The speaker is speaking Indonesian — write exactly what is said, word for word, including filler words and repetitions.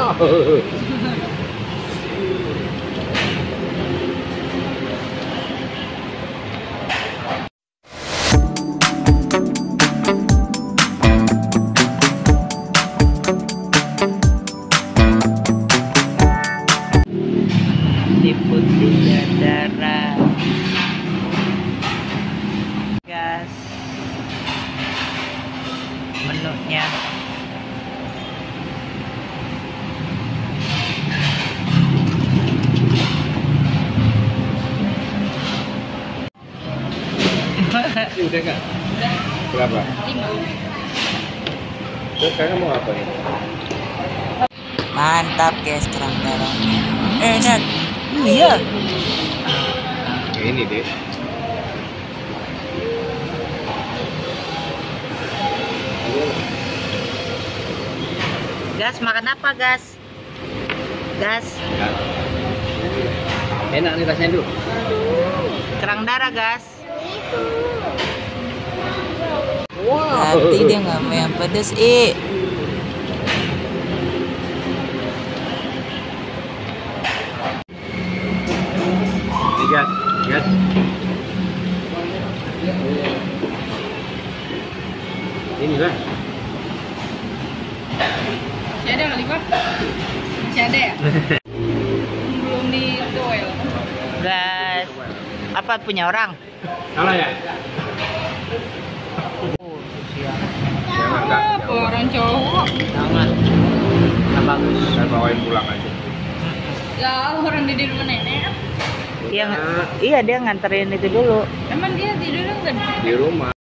Wow. Putih Dadara, guys, menunya. Ini udah nggak? Berapa? Lima. Terus sekarang mau apa nih? Mantap guys, kerang darah enak. Iya. Ya, ini deh. Gas, makan apa gas? Gas. Ya. Enak nih rasanya dulu. Kerang darah gas. Wow. Hati dia nggak mau yang pedes, eh. Gas, gas. Ini lah. Masih ada kali Pak? Masih ada ya? Belum di toel. Gas. Apa punya orang? Salah ya? Oh, siang. Jangan nggak. Apa orang cowok? Jangan. Nggak bagus. Saya bawain pulang aja. Lah orang di rumah nenek. Yang iya dia nganterin itu dulu. Emang dia tidur enggak? Di rumah.